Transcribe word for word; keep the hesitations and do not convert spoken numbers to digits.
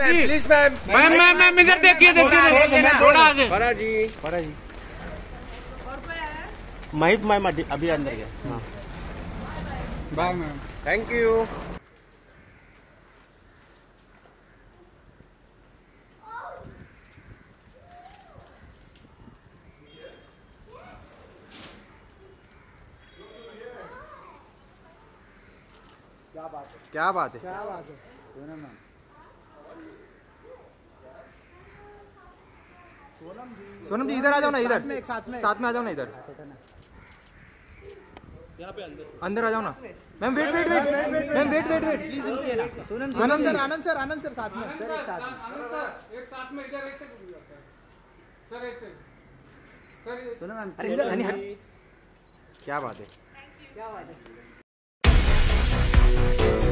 Please ma'am ma'am ma'am ma'am इधर देखिए देखिए थोड़ा आगे। फरा जी फरा जी महिप मैम अभी अंदर गया। हाँ बाय मैम। Thank you. क्या बात है क्या बात है क्या बात है सोनम मैम। सोनम जी इधर आ जाओ ना, इधर एक साथ में साथ में आ जाओ ना, इधर यहाँ पे अंदर अंदर आ जाओ ना। Ma'am wait wait wait ma'am wait wait wait Sonam Sonam sir ji Anand sir Anand sir साथ में सर एक साथ में एक साथ में इधर एक से सर एक से सर सोनम मैम। अरे इधर हनी हट। क्या बात है क्या बात है।